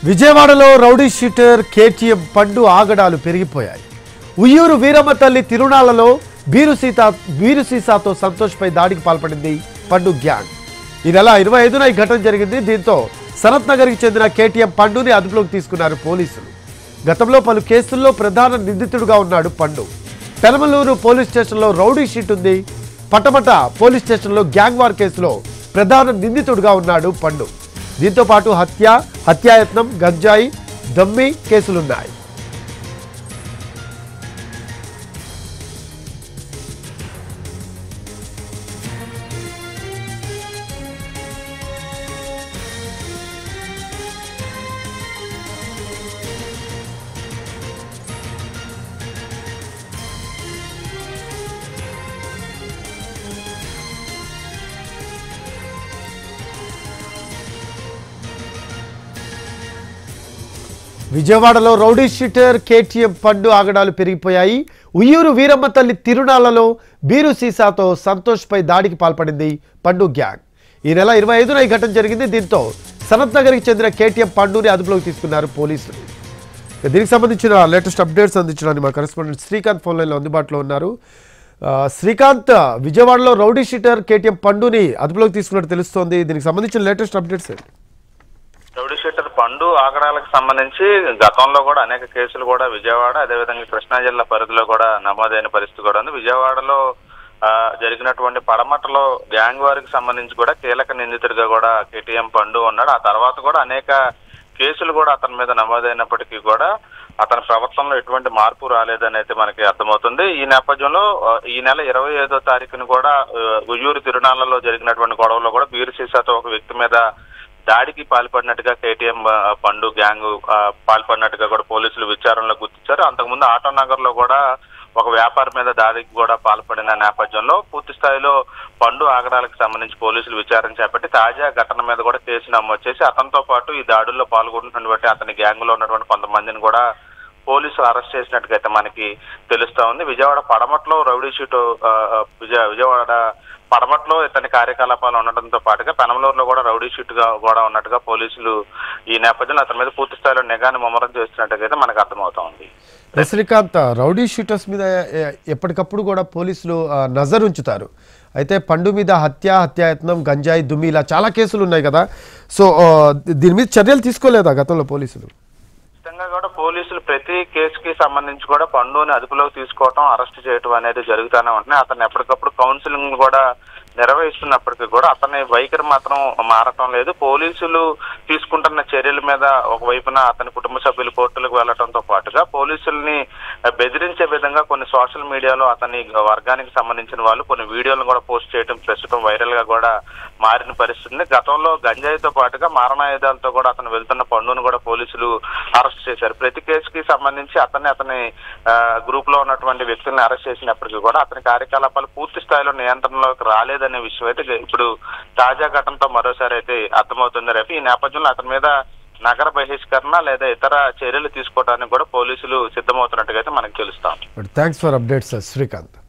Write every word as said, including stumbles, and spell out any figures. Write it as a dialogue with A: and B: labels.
A: విజయవాడలో rowdy sheeter KTM పండు ఆగడాలు పెరిగిపోయాయి. ఉయ్యూరు వీరమ్మ తల్లి తిరునాళ్లలో బీరు సీతా బీరు సీసాతో సంతోష్పై దాడికి పాల్పడింది పండు గ్యాంగ్. ఈ నెల ఇరవై ఐదున ఈ ఘటన జరిగింది. దీంతో సనత్ నగర్కి చెందిన కేటీఎం పండుని అదుపులోకి తీసుకున్నారు పోలీసులు. గతంలో పలు కేసుల్లో ప్రధాన నిందితుడిగా ఉన్నాడు పండు. పెనమలూరు పోలీస్ స్టేషన్లో రౌడీ షీట్ ఉంది. పటమట పోలీస్ స్టేషన్లో గ్యాంగ్ వార్ కేసులో ప్రధాన నిందితుడిగా ఉన్నాడు పండు. దీంతో పాటు హత్య, హత్యాయత్నం, గంజాయి, దమ్మి కేసులున్నాయి. విజయవాడలో రౌడీ షీటర్ కేటీఎం పండు ఆగడాలు పెరిగిపోయాయి. ఉయ్యూరు వీరమ్మ తల్లి తిరునాళ్లలో బీరు సీసాతో సంతోష్పై దాడికి పాల్పడింది పండు గ్యాంగ్. ఈ నెల ఇరవై ఐదున ఈ ఘటన జరిగింది. దీంతో సనత్ నగర్కి చెందిన కేటీఎం పండుని అదుపులోకి తీసుకున్నారు పోలీసులు. దీనికి సంబంధించిన లేటెస్ట్ అప్డేట్స్ అందించడానికి మా కరెస్పాండెంట్ శ్రీకాంత్ ఫోన్ లైన్లో అందుబాటులో ఉన్నారు. శ్రీకాంత్, విజయవాడలో రౌడీ షీటర్ కేటీఎం పండుని అదుపులోకి తీసుకున్నట్టు తెలుస్తోంది. దీనికి సంబంధించిన లేటెస్ట్ అప్డేట్స్ ఏంటి?
B: రౌడీ షీటర్ పండు ఆగడాలకు సంబంధించి గతంలో కూడా అనేక కేసులు కూడా విజయవాడ అదేవిధంగా కృష్ణా జిల్లా పరిధిలో కూడా నమోదైన పరిస్థితి కూడా ఉంది. విజయవాడలో జరిగినటువంటి పడమటలో గ్యాంగ్ వారికి సంబంధించి కూడా కీలక నిందితుడిగా కూడా కేటీఎం పండు ఉన్నాడు. ఆ తర్వాత కూడా అనేక కేసులు కూడా అతని మీద నమోదైనప్పటికీ కూడా అతని ప్రవర్తనలో ఎటువంటి మార్పు రాలేదని అయితే మనకి అర్థమవుతుంది. ఈ నేపథ్యంలో ఈ నెల ఇరవై ఐదో తారీఖున కూడా ఉయ్యూరు తిరునాళ్లలో జరిగినటువంటి గొడవలో కూడా బీరు సీసాతో ఒక వ్యక్తి మీద దాడికి పాల్పడినట్టుగా కేటీఎం పండు గ్యాంగ్ పాల్పడినట్టుగా కూడా పోలీసులు విచారణలో గుర్తించారు. అంతకుముందు ఆటో నగర్ లో కూడా ఒక వ్యాపారి మీద దాడికి కూడా పాల్పడిన నేపథ్యంలో పూర్తి స్థాయిలో పండు ఆగడాలకు సంబంధించి పోలీసులు విచారణ చేపట్టి తాజా ఘటన మీద కూడా కేసు నమోదు చేసి అతనితో పాటు ఈ దాడుల్లో పాల్గొంటున్నటువంటి అతని గ్యాంగ్ లో ఉన్నటువంటి కొంతమందిని కూడా పోలీసులు అరెస్ట్ చేసినట్టుగా అయితే మనకి తెలుస్తా ఉంది. విజయవాడ పడమట్లో రౌడీ షీటు విజయ విజయవాడ పడమట్లో ఇతని కార్యకలాపాలు ఉండడంతో పాటుగా పెనమలూరులో కూడా రౌడీ షీట్ గా కూడా ఉన్నట్టుగా పోలీసులు ఈ నేపథ్యంలో అతని మీద పూర్తి స్థాయిలో నిఘాను ముమ్మరం చేస్తున్నట్టుగా అయితే మనకు అర్థమవుతా ఉంది.
A: శ్రీకాంత్, రౌడీ షీటర్స్ మీద ఎప్పటికప్పుడు కూడా పోలీసులు నజర్ ఉంచుతారు. అయితే పండు మీద హత్య, హత్యాయత్నం, గంజాయి, దుమ్మి ఇలా చాలా కేసులు ఉన్నాయి కదా. సో దీని మీద చర్యలు తీసుకోలేదా గతంలో పోలీసులు?
B: ఖచ్చితంగా కూడా పోలీసులు ప్రతి కేసుకి సంబంధించి కూడా పండుని అదుపులోకి తీసుకోవటం, అరెస్ట్ చేయటం అనేది జరుగుతూనే ఉంటున్నాయి. అతను ఎప్పటికప్పుడు కౌన్సిలింగ్ కూడా నిర్వహిస్తున్నప్పటికీ కూడా అతని వైఖరి మాత్రం మారటం లేదు. పోలీసులు తీసుకుంటున్న చర్యల మీద ఒకవైపున అతని కుటుంబ సభ్యులు కోర్టులకు వెళ్లడంతో పాటుగా పోలీసుల్ని బెదిరించే విధంగా కొన్ని సోషల్ మీడియాలో అతని వర్గానికి సంబంధించిన వాళ్ళు కొన్ని వీడియోలను కూడా పోస్ట్ చేయడం ప్రస్తుతం వైరల్ గా కూడా మారిన పరిస్థితి. గతంలో గంజాయితో పాటుగా మారణాయుధాలతో కూడా అతను వెళ్తున్న పండును కూడా పోలీసులు అరెస్ట్ చేశారు. ప్రతి కేసుకి సంబంధించి అతన్ని అతని గ్రూప్ లో ఉన్నటువంటి వ్యక్తుల్ని అరెస్ట్ చేసినప్పటికీ కూడా అతని కార్యకలాపాలు పూర్తి స్థాయిలో నియంత్రణలోకి రాలేదు అనే విషయం అయితే ఇప్పుడు తాజా ఘటనతో మరోసారి అయితే అర్థమవుతుంది. రేపు ఈ నేపథ్యంలో అతని మీద నగర బహిష్కరణ లేదా ఇతర చర్యలు తీసుకోవడానికి కూడా పోలీసులు సిద్ధమవుతున్నట్టుగా అయితే మనకు తెలుస్తాం.
A: Thanks for updates Srikanth.